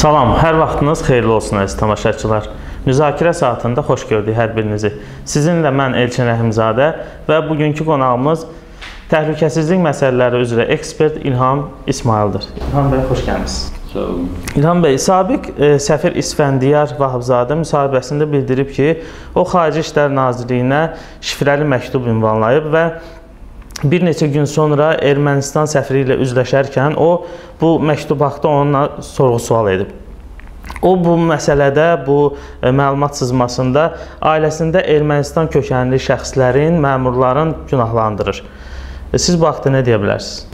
Salam, hər vaxtınız xeyirli olsun əziz tamaşaçılar. Müzakirə saatında xoş gördük hər birinizi. Sizinlə mən Elçin Rəhimzadə və bugünkü qonağımız təhlükəsizlik məsələləri üzrə ekspert İlham İsmaildir. İlham bəy, xoş gəlmisiniz. Sağ olun. İlham bəy, sabiq səfir İsfəndiyar Vahabzadə müsahibəsində bildirib ki, o Xarici İşlər Nazirliyinə şifrəli məktub ünvanlayıb və bir neçə gün sonra Ermənistan səfiri ilə üzləşərkən o, bu məktub haqqında onunla sorğu-sual edib. O, bu məsələdə, bu məlumat sızmasında ailəsində Ermənistan kökənli şəxslərin, məmurların günahlandırır. Siz bu haqda nə deyə bilərsiniz?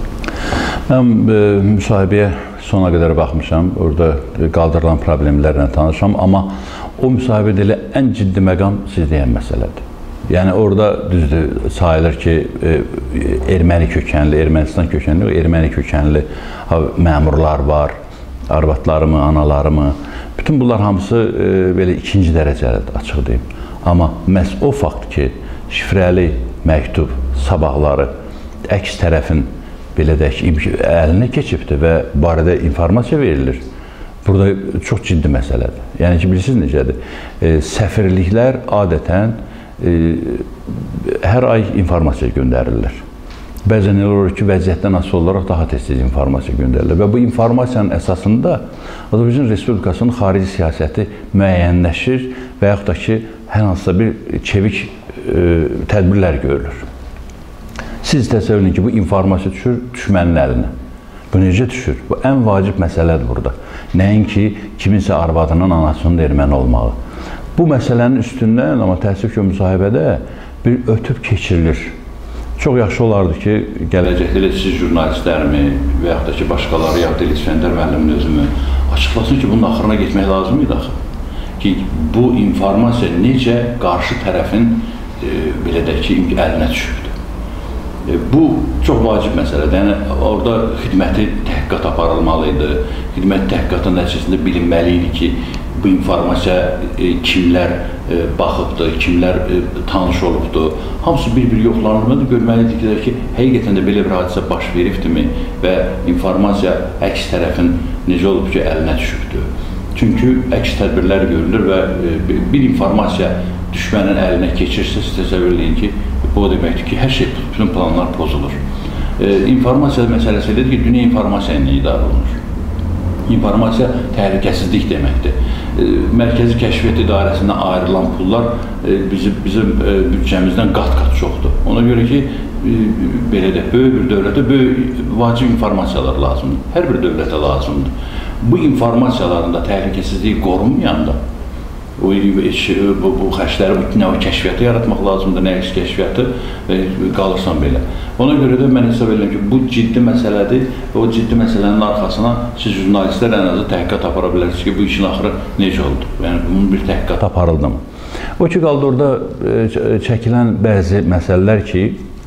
Mən müsahibəyə sona qədər baxmışam, orada qaldırılan problemlərlə tanışam, amma o müsahibədə elə ən ciddi məqam siz deyən məsələdir. Yəni, orada düzdür, sayılır ki, erməni kökənli, Ermənistan kökənli, erməni kökənli məmurlar var, arvadlarımı, analarımı, bütün bunlar hamısı belə ikinci dərəcəlidir, açıq deyim. Amma məhz o fakt ki, şifrəli məktub sabahları əks tərəfin belə deyək ki, əlinə keçibdir və barədə informasiya verilir. Burada çox ciddi məsələdir. Yəni ki, bilirsiniz necədir? Səfirliklər adətən hər ay informasiya göndərirlər. Bəzən elə olur ki, vəziyyətdən asılı olaraq daha tez-tez informasiya göndərirlər və bu informasiyanın əsasında Azərbaycan Respublikasının xarici siyasəti müəyyənləşir və yaxud da ki, hər hansısa bir çevik tədbirlər görülür. Siz təsəvvür edin ki, bu informasiya düşür düşmənin əlinə. Bu necə düşür? Bu ən vacib məsələdir burada. Nəinki kiminsə arvadının, anasının erməni olmağı. Bu məsələnin üstündən, amma təəssüf ki, müsahibədə bir ötüb keçirilir. Çox yaxşı olardı ki, gələcəkdə siz jurnalistlərimi və yaxud da ki, başqaları, yaxud da İsfəndiyar müəllimin özümü açıqlasın ki, bunun axırına getmək lazım idi axı. Ki, bu informasiya necə qarşı tərəfin, belə də ki, əlinə düşübdür. Bu çox vacib məsələdir. Yəni, orada xidməti təhqiqat aparılmalıydı. Xidmət təhqiqatın nəticəsində bilinməli idi ki, bu informasiya kimlər baxıbdır, kimlər tanış olubdur. Hamısı bir-bir yoxlanılmalıdır. Görməlidir ki, həqiqətən də belə bir hadisə baş veribdirmi və informasiya əks tərəfin necə olub ki, əlinə düşübdür. Çünki əks tədbirlər görülür və bir informasiya düşmənin əlinə keçirsə, siz təsəvvür edin ki, bu deməkdir ki, hər şey, bütün planlar pozulur. İnformasiya məsələsi elədir ki, dünya informasiya ilə idarə olunur. İnformasiya təhlükəsizlik deməkdir. Mərkəzi Kəşfiyyat İdarəsindən ayrılan pullar bizim büdcəmizdən qat-qat çoxdur. Ona görə ki, belə də, böyük bir dövlətə böyük vacib informasiyalar lazımdır. Hər bir dövlətə lazımdır. Bu informasiyaların da təhlükəsizliyi qorunmayanda, bu xərcləri, nə o kəşfiyyatı yaratmaq lazımdır, nə eks kəşfiyyatı qalırsan belə. Ona görə də mən hesab edirəm ki, bu ciddi məsələdir və o ciddi məsələnin arxasına siz jurnalistlər ən azı təhqiqat apara bilərsiniz ki, bu işin axırı necə oldu? Yəni, bunun bir təhqiqat aparıldı mı? O ki, qaldı orada çəkilən bəzi məsələlər ki,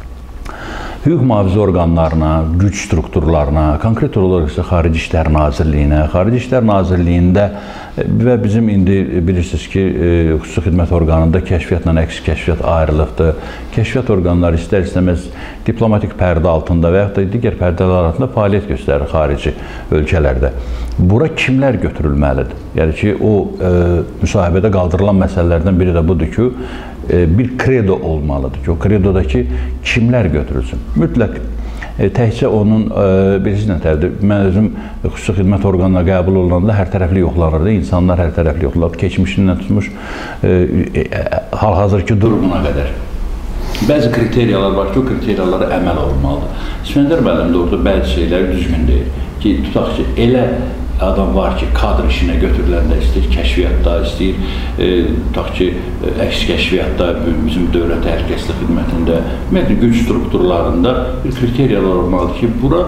hüquq mühafizə orqanlarına, güc strukturlarına, konkret olaraq isə Xarici İşlər Nazirliyinə, Xarici İşlər Nazirliyində və bizim indi bilirsiniz ki, xüsusi xidmət orqanında kəşfiyyatla əks kəşfiyyat ayrılıbdır. Kəşfiyyat orqanları istər-istəməz diplomatik pərdə altında və yaxud da digər pərdələr altında fəaliyyət göstərir xarici ölkələrdə. Bura kimlər götürülməlidir? Yəni ki, o müsahibədə qaldırılan məsələlərdən biri də budur ki, bir kredo olmalıdır ki, o kredodakı kimlər götürülsün? Mütləq təkcə onun, bilirsiniz nətərdir, mən özüm xüsusi xidmət orqanına qəbul olunanda hər tərəfli yoxlanırdı, insanlar hər tərəfli yoxlanırdı, keçmişindən tutmuş hal-hazırki durumuna qədər. Bəzi kriteriyalar var ki, o kriteriyalara əməl olunmalıdır. İsfəndiyar müəllim də orada bəzi şeylər düzgün deyir ki, tutaq ki, elə adam var ki, kadr işinə götürüləndə istəyir, kəşfiyyatda istəyir, tutaq ki, əks kəşfiyyatda, bizim dövlət təhlükəsizlik xidmətində, ümumiyyətlə, güc strukturlarında bir kriteriyalar olmalıdır ki, bura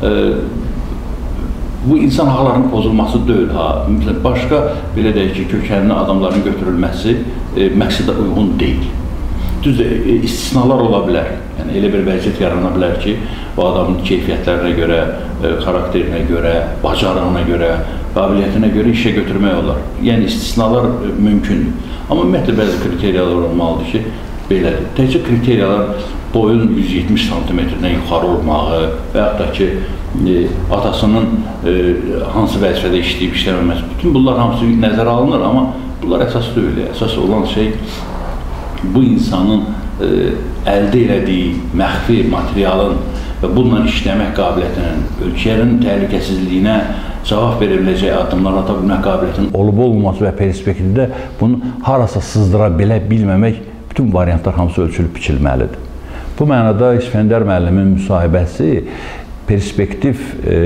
bu insan haqlarının pozulması deyil, başqa, belə deyək ki, kökənli adamların götürülməsi məqsədə uyğun deyil. Düzdür, istisnalar ola bilər. Yəni, elə bir vəziyyət yarana bilər ki, o adamın keyfiyyətlərinə görə, xarakterinə görə, bacarığına görə, qabiliyyətinə görə işə götürmək olar. Yəni, istisnalar mümkündür. Amma ümumiyyətlə, bəzi kriteriyalar olmalıdır ki, belədir. Təkcə kriteriyalar boyun 170 sm-dən yuxarı olmağı və yaxud da ki, atasının hansı vəzifədə işləyib işləməməsi, bütün bunlar hamısı nəzərə alınır, amma bunlar əsas deyil. Əsas olan şey bu insanın əldə elədiyi məxfi materialın və bununla işləmək qabiliyyətinin, ölkənin təhlükəsizliyinə cavab verə biləcək addımlar ata bilmək qabiliyyətinin olub-olmaması və perspektivdə bunu harasa sızdıra bilməmək, bütün variantlar hamısı ölçülüb biçilməlidir. Bu mənada İskəndər müəllimin müsahibəsi perspektiv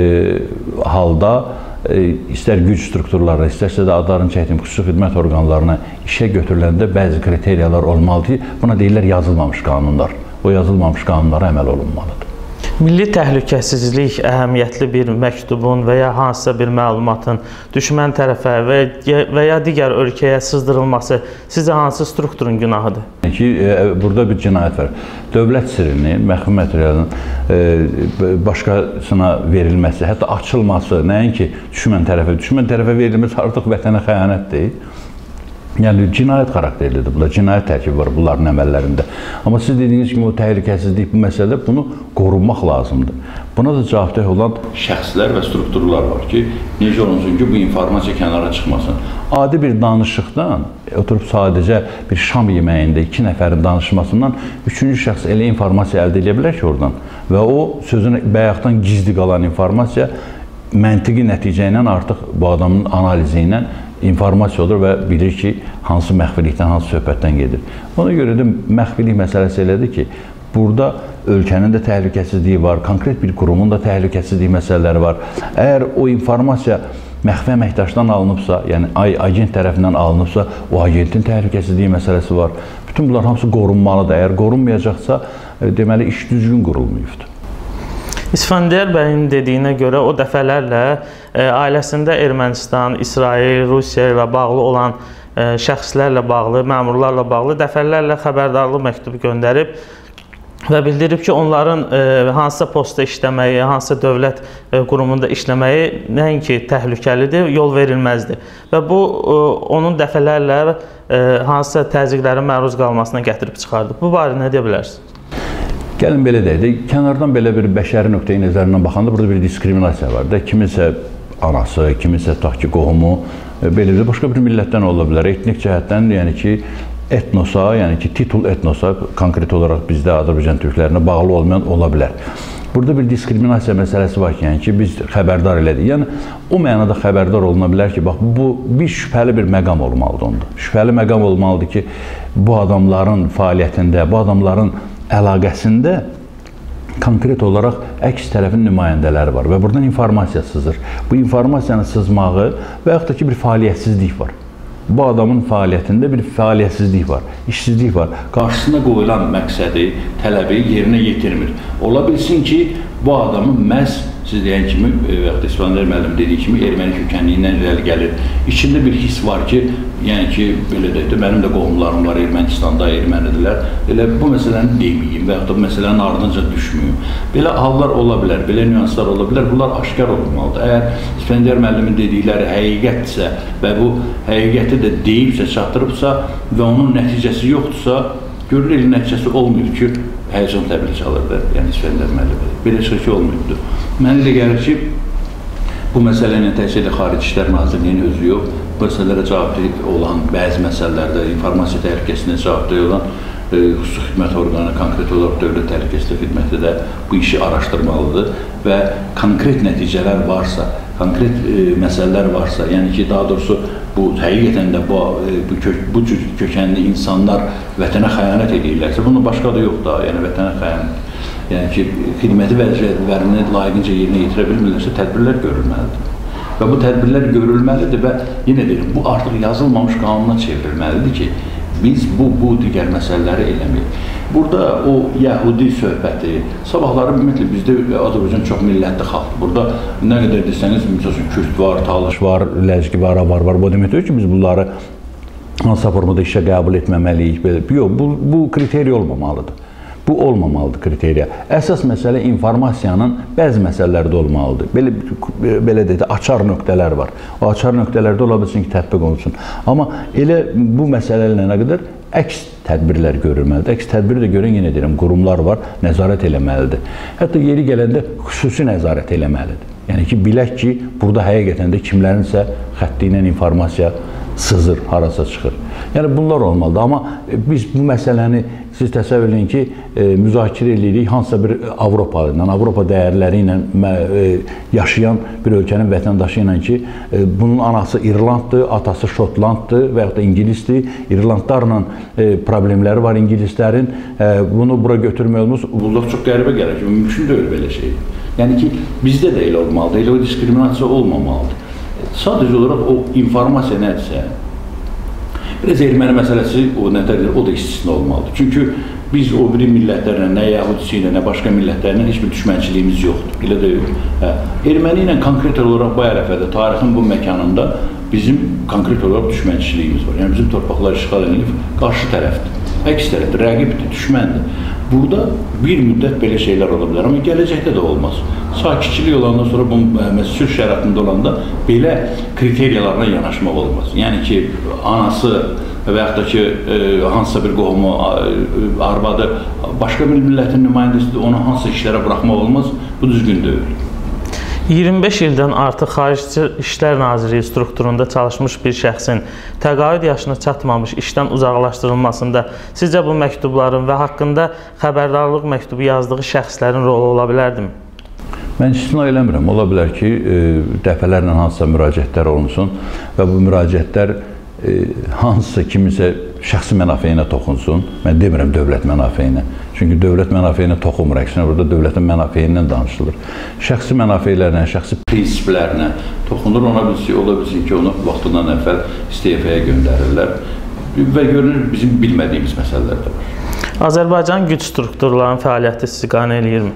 halda istər güc strukturlarına, istərsə də adların çəkdiyim xüsusi xidmət orqanlarına işə götürüləndə bəzi kriteriyalar olmalıdır ki, buna deyirlər yazılmamış qanunlar. O yazılmamış qanunlara əməl olunmalıdır. Milli təhlükəsizlik əhəmiyyətli bir məktubun və ya hansısa bir məlumatın düşmən tərəfə və ya digər ölkəyə sızdırılması sizcə hansı strukturun günahıdır? Burada bir cinayət var. Dövlət sirrinin, məxfi materialın başqasına verilməsi, hətta açılması, nəinki düşmən tərəfə verilməsi artıq vətənə xəyanətdir. Yəni, cinayət xarakterlidir. Burada cinayət tərkibi var bunların əməllərində. Amma siz dediyiniz kimi o təhlükəsizlik bu məsələdə bunu qorunmaq lazımdır. Buna da cavabdeh olan şəxslər və strukturlar var ki, necə olunsun ki, bu informasiya kənara çıxmasın. Adi bir danışıqdan, oturub sadəcə bir şam yeməyində 2 nəfərin danışmasından 3-cü şəxs elə informasiya əldə edə bilər ki, oradan və o sözün bayaqdan gizli qalan informasiya məntiqi nəticə ilə artıq bu adamın analizi ilə informasiya olur və bilir ki, hansı məxfilikdən, hansı söhbətdən gedir. Ona görə də məxfilik məsələsi elədir ki, burada ölkənin də təhlükəsizliyi var, konkret bir qurumun da təhlükəsizliyi məsələləri var. Əgər o informasiya məxfi əməkdaşdan alınıbsa, yəni agent tərəfindən alınıbsa, o agentin təhlükəsizliyi məsələsi var. Bütün bunlar hamısı qorunmalıdır. Əgər qorunmayacaqsa, deməli, iş düzgün qurulmayıbdır. İsfəndiyar bəyin dediyinə görə o dəfələrlə ailəsində Ermənistan, İsrail, Rusiya ilə bağlı olan şəxslərlə bağlı, məmurlarla bağlı dəfələrlə xəbərdarlıq məktubu göndərib və bildirib ki, onların hansısa postda işləməyi, hansısa dövlət qurumunda işləməyi nəinki təhlükəlidir, yol verilməzdir. Və bu, onun dəfələrlə hansısa təzyiqlərin məruz qalmasına gətirib çıxardı. Bu barədə nə deyə bilərsiniz? Gəlin belə deyək, kənardan belə bir bəşəri nöqteyi nəzərindən baxanda burada bir diskriminasiya var da. Kiminsə anası, kiminsə tutaq ki, qohumu, belə də başqa bir millətdən ola bilər. Etnik cəhətdən, yəni ki, etnosa, yəni ki, titul etnosa, konkret olaraq bizdə Azərbaycan türklərinə bağlı olmayan ola bilər. Burada bir diskriminasiya məsələsi var ki, yəni ki, biz xəbərdar elədik. Yəni, o mənada xəbərdar oluna bilər ki, bax, bu bir şübhəli bir məqam olmalıdır onda. Şübhəli məqam olmalıdır ki, bu adamların fəaliyyətində, bu adamların əlaqəsində konkret olaraq əks tərəfin nümayəndələri var və buradan informasiya sızır. Bu informasiyanın sızmağı və yaxud da ki, bir fəaliyyətsizlik var. Bu adamın fəaliyyətində bir fəaliyyətsizlik var, işsizlik var. Qarşısına qoyulan məqsədi, tələbi yerinə yetirmir. Ola bilsin ki, bu adamın məhz, siz deyən kimi, və yaxud da İsfəndiyar müəllim dediyi kimi, erməni kökənliyindən irəli gəlir. İçində bir his var ki, yəni ki, belə deyək də, mənim də qohumlarım var Ermənistanda, ermənidirlər. Elə bu məsələni deməyim və yaxud da bu məsələnin ardınca düşməyim. Belə hallar ola bilər, belə nüanslar ola bilər, bunlar aşkar olmalıdır. Əgər İsfəndiyar müəllimin dedikləri həqiqətdirsə və bu həqiqəti də deyibsə, çatdırıbsa və onun nəticəsi yoxdursa, görülür el nəticəsi olmuyor ki, həyəcan təbili çalırdı, yəni İsfəndiyar müəllim. Belə şey ki, olmuyordu. Mənə elə gəlir ki, bu məsələ ilə təhsil Xarici İşlər Nazirliyinin özü yox, bu məsələlərə cavabdeh olan bəzi məsələlərdə informasiya təhlükəsində cavabdeh olan xüsusi xidmət orqanı, konkret olaraq Dövlət Təhlükəsizlik Xidməti də bu işi araşdırmalıdır və konkret nəticələr varsa, konkret məsələlər varsa, yəni ki, daha doğrusu bu həqiqətən də bu cür kökənli insanlar vətənə xəyanət edirlərsə, bunun başqa da yox da, yəni vətənə xəyanət. Yəni ki, xidməti vəzifələrini layiqincə yerinə yetirə bilmirlərsə, tədbirlər görülməlidir. Və bu tədbirlər görülməlidir və yenə deyirəm, bu artıq yazılmamış qanuna çevrilməlidir ki, biz bu digər məsələləri eləməyik. Burada o yəhudi söhbəti, sabahları ümumiyyətlə bizdə Azərbaycan çox millətli xalqdır. Burada nə qədər desəniz, məsələn, Kürd var, Talış var, Ləzgi var, Avar var. Bu demək deyil ki, biz bunları hansısa formada işə qəbul etməməliyik. Yox, bu kriteriya olmamalıdır. Bu olmamalıdır kriteriya. Əsas məsələ informasiyanın bəzi məsələlərdə olmalıdır. Belə deyək, açar nöqtələr var. O açar nöqtələrdə ola bilsin ki, tətbiq olunsun. Amma elə bu məsələlərlə nə qədər əks tədbirlər görülməlidir. Əks tədbiri də görən, yenə deyirəm, qurumlar var, nəzarət eləməlidir. Hətta yeri gələndə xüsusi nəzarət eləməlidir. Yəni ki, bilək ki, burada həqiqətən də kimlərinsə xətti ilə informasiya sızır, harasa çıxır. Yəni bunlar olmalıdır. Amma biz bu məsələni siz təsəvvür edin ki, müzakirə edirik hansısa bir Avropalı ilə, Avropa dəyərləri ilə yaşayan bir ölkənin vətəndaşı ilə ki, bunun anası İrlanddır, atası Şotlanddır və yaxud da İngilisdir. İrlandlarla problemləri var İngilislərin. Bunu bura götürmək olmaz. Bunlar çox qəribə gəlir ki, mümkün deyil belə şey. Yəni ki, bizdə də elə olmalıdır, elə o diskriminasiya olmamalıdır. Sadəcə olaraq o informasiya nədirsə, biraz erməni məsələsi o da istisna olmalıdır. Çünki biz o biri millətlərlə, nə Yəhudisi ilə, nə başqa millətlərlə heç bir düşmənçiliyimiz yoxdur. Elə deyil. Erməni ilə konkret olaraq bu ərəfədə, tarixin bu məkanında bizim konkret olaraq düşmənçiliyimiz var. Yəni bizim torpaqlar işğal edilib, qarşı tərəfdir, əks tərəfdir, rəqibdir, düşməndir. Burada bir müddət belə şeylər ola bilər, amma gələcəkdə də olmaz. Sakitçilik olandan sonra bu sülh şəraitində olanda belə kriteriyalarla yanaşmaq olmaz. Yəni ki, anası və yaxud da ki, hansısa bir qohumu, arvadı, başqa bir millətin nümayəndəsidir, onu hansısa işlərə buraxmaq olmaz, bu düzgün deyil. 25 ildən artıq Xarici İşlər Nazirliyi strukturunda çalışmış bir şəxsin təqaüd yaşına çatmamış işdən uzaqlaşdırılmasında sizcə bu məktubların və haqqında xəbərdarlıq məktubu yazdığı şəxslərin rolu ola bilərdimi? Mən istisna eləmirəm. Ola bilər ki, dəfələrlə hansısa müraciətlər olunsun və bu müraciətlər hansısa kiminsə şəxsi mənafeyinə toxunsun. Mən demirəm dövlət mənafeyinə. Çünki dövlət mənafeyinə toxunmur. Əksinə burada dövlətin mənafeyindən danışılır. Şəxsi mənafeylərlə, şəxsi prinsiplərinə toxunur. Ola bilsin ki, onu vaxtından əvvəl istefaya göndərirlər və görünür bizim bilmədiyimiz məsələlər də var. Azərbaycan güc strukturlarının fəaliyyəti sizi qane eləyirmi?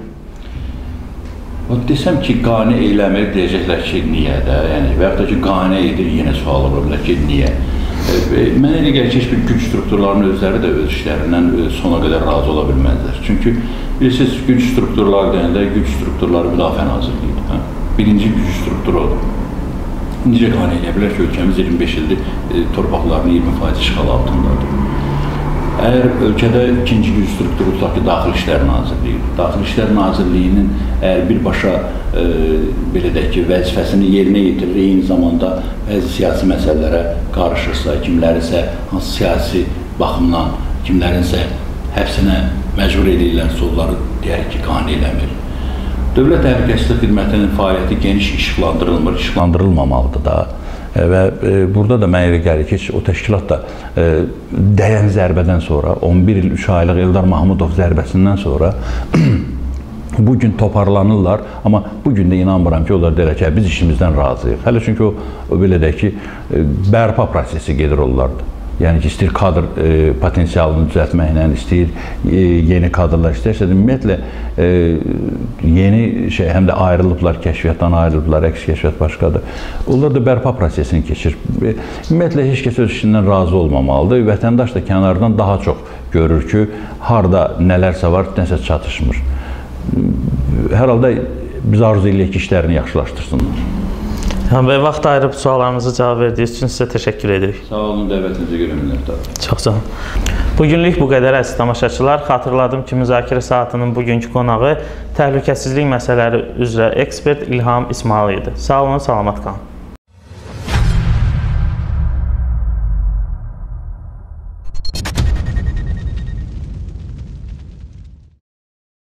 Desəm ki, qane eləmir, deyəcəklər ki, niyə də? Yəni, və yaxud da ki, qane edir, yenə sual ola bilər ki, niyə? Mənə elə gəlir ki, heç bir güc strukturlarının özləri də öz işlərindən sona qədər razı ola bilməzlər. Çünki, bilirsiniz, güc strukturları deyəndə, güc strukturları Müdafiə Nazirliyidir. Birinci güc strukturu odur. Necə qane eləyə bilər ki, ölkəmiz 25 ildir torpaqlarının 20% işğal altındadır. Əgər ölkədə ikinci güc strukturu tutaq ki, Daxili İşlər Nazirliyidir. Daxili İşlər Nazirliyinin əgər birbaşa belə deyək ki, vəzifəsini yerinə yetirir, eyni zamanda bəzi siyasi məsələlərə qarışırsa, kimlərisə hansı siyasi baxımdan, kimlərinsə həbsinə məcbur edirlərsə, onları deyək ki, qane eləmir. Dövlət Təhlükəsizlik Xidmətinin fəaliyyəti geniş işıqlandırılmır, işıqlandırılmamalıdır da. Və burada da mənə elə gəlir ki, o təşkilat da dəyən zərbədən sonra, 11 il 3 aylıq Eldar Mahmudov zərbəsindən sonra bugün toparlanırlar, amma bugün də inanmıram ki, onlar deyirlər ki, biz işimizdən razıyıq. Hələ çünki o belə deyək ki, bərpa prosesi gedir onlarda. Yəni ki, istəyir kadr potensialını düzəltməklə, istəyir yeni kadrlar istəyirsə, ümumiyyətlə yeni şey, həm də ayrılıblar, kəşfiyyatdan ayrılıblar, əks kəşfiyyat başqadır. Onlar da bərpa prosesini keçir. Ümumiyyətlə, heç kəs öz işindən razı olmamalıdır. Vətəndaş da kənardan daha çox görür ki, harada nələrsə var, nəsə çatışmır. Hər halda biz arzu edirik ki, işlərini yaxşılaşdırsınlar. Və vaxt ayırıb suallarımıza cavab verdiyiniz üçün sizə təşəkkür edirik. Sağ olun, dəvətinizə görə minnətdarım. Çox sağ olun. Bugünlük bu qədər əziz tamaşaçılar. Xatırladım ki, müzakirə saatının bugünkü qonağı təhlükəsizlik məsələləri üzrə ekspert İlham İsmayıl idi. Sağ olun, salamat qalın.